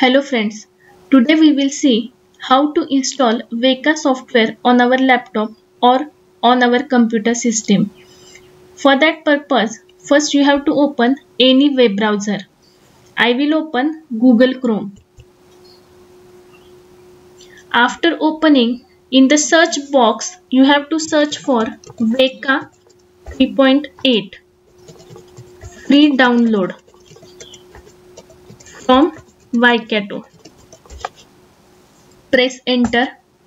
Hello friends, today we will see how to install WEKA software on our laptop or on our computer system. For that purpose, first you have to open any web browser. I will open Google Chrome. After opening, in the search box, you have to search for WEKA 3.8 free download from WEKA. Press enter.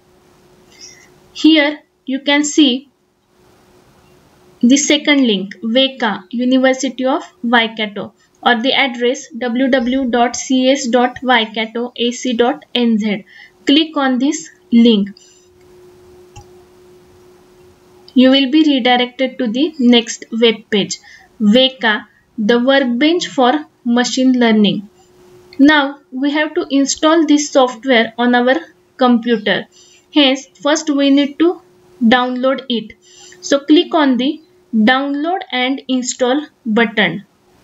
Here you can see the second link, WEKA, University of Waikato, or the address www.cs.waikato.ac.nz. Click on this link. You will be redirected to the next web page, WEKA, the workbench for machine learning. Now we have to install this software on our computer. Hence, first we need to download it. So click on the download and install button.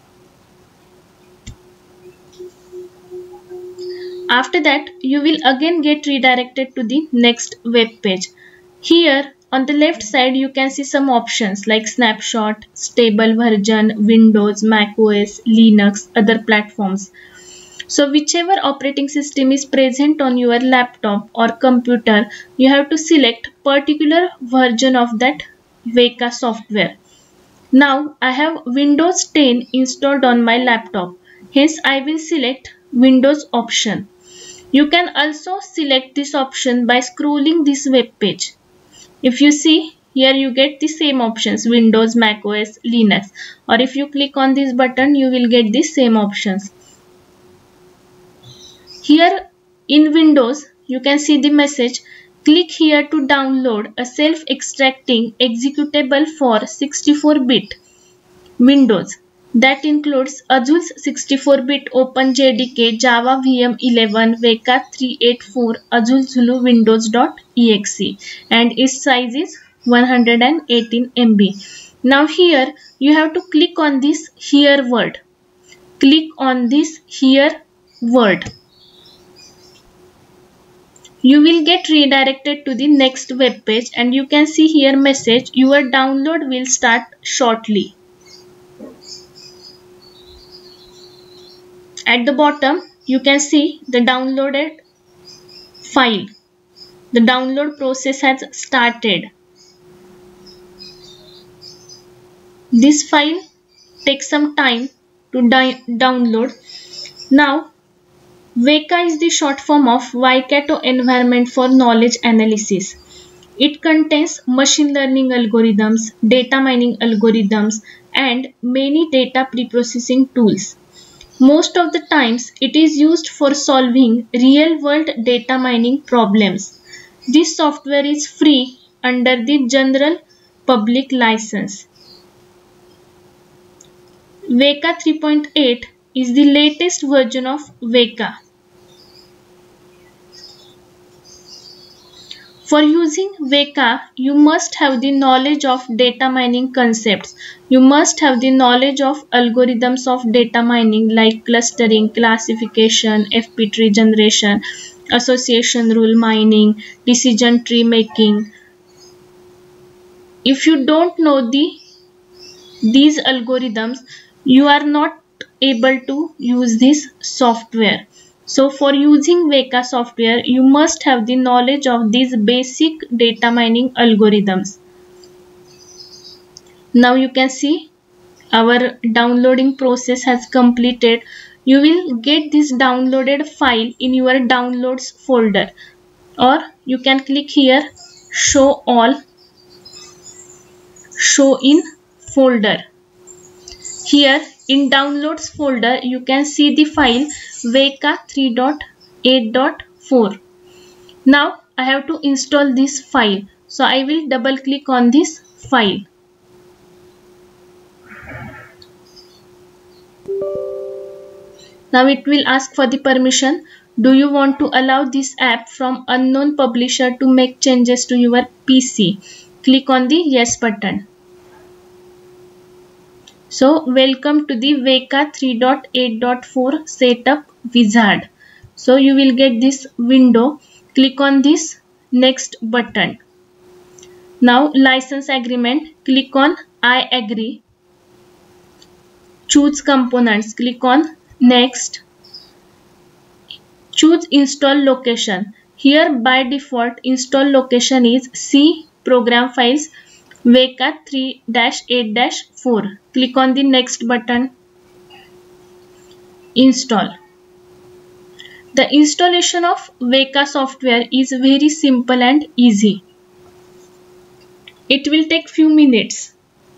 After that, you will again get redirected to the next web page. Here on the left side you can see some options like snapshot, stable version, Windows, Mac OS, Linux, other platforms. So whichever operating system is present on your laptop or computer, you have to select particular version of that WEKA software. Now I have Windows 10 installed on my laptop. Hence I will select Windows option. You can also select this option by scrolling this web page. If you see, here you get the same options, Windows, Mac OS, Linux. Or if you click on this button, you will get the same options. Here in Windows, you can see the message, click here to download a self-extracting executable for 64-bit Windows. That includes Azure's 64-bit OpenJDK Java VM 11 WEKA 3.8 Azure Zulu Windows.exe and its size is 118 MB. Now here you have to click on this here word. Click on this here word. You will get redirected to the next web page and you can see here message, your download will start shortly. At the bottom you can see the downloaded file. The download process has started. This file takes some time to download. Now WEKA is the short form of Waikato Environment for Knowledge Analysis. It contains machine learning algorithms, data mining algorithms, and many data preprocessing tools. Most of the times it is used for solving real-world data mining problems. This software is free under the general public license. WEKA 3.8 is the latest version of WEKA. For using WEKA, you must have the knowledge of data mining concepts. You must have the knowledge of algorithms of data mining like clustering, classification, FP tree generation, association rule mining, decision tree making. If you don't know these algorithms, you are not able to use this software. So for using WEKA software, you must have the knowledge of these basic data mining algorithms. Now you can see our downloading process has completed. You will get this downloaded file in your downloads folder, or you can click here show all, show in folder. Here in downloads folder you can see the file WEKA 3.8.4. Now I have to install this file. So I will double click on this file. Now it will ask for the permission. Do you want to allow this app from unknown publisher to make changes to your PC? Click on the yes button. So welcome to the WEKA 3.8.4 setup wizard. So you will get this window. Click on this next button. Now license agreement, click on I agree. Choose components, click on next. Choose install location. Here by default install location is C program files WEKA 3.8-4. Click on the next button. Install. The installation of WEKA software is very simple and easy. It will take few minutes.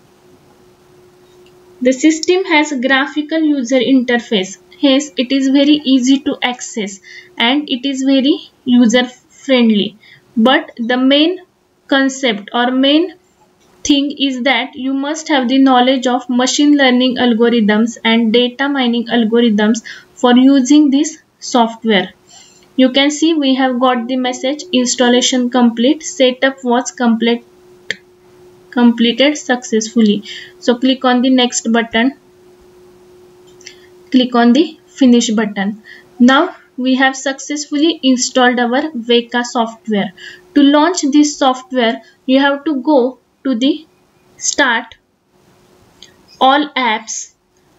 The system has a graphical user interface. Hence, it is very easy to access and it is very user friendly. But the main concept or main thing is that you must have the knowledge of machine learning algorithms and data mining algorithms for using this software. You can see we have got the message installation complete, setup was completed successfully. So click on the next button, click on the finish button. Now we have successfully installed our WEKA software. To launch this software, you have to go to the start, all apps,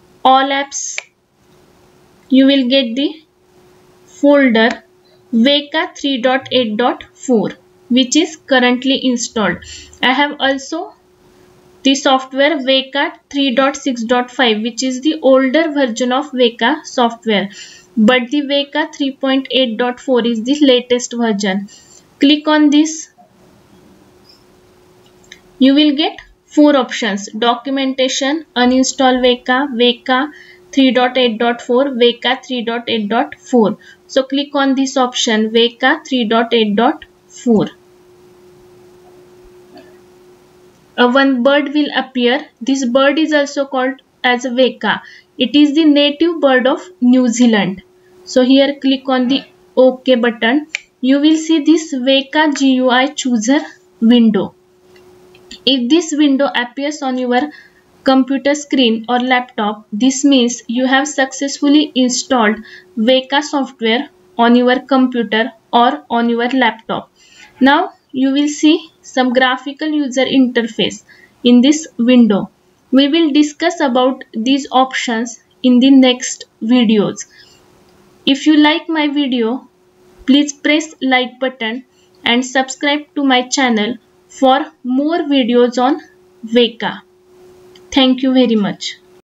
you will get the folder WEKA 3.8.4 which is currently installed. I have also the software WEKA 3.6.5 which is the older version of WEKA software, but the WEKA 3.8.4 is the latest version. Click on this. You will get 4 options: documentation, uninstall WEKA, WEKA 3.8.4, WEKA 3.8.4. So click on this option WEKA 3.8.4. One bird will appear. This bird is also called as a WEKA. It is the native bird of New Zealand. So here click on the OK button. You will see this WEKA GUI chooser window. If this window appears on your computer screen or laptop, this means you have successfully installed WEKA software on your computer or on your laptop. Now you will see some graphical user interface in this window. We will discuss about these options in the next videos. If you like my video, please press like button and subscribe to my channel for more videos on WEKA. Thank you very much.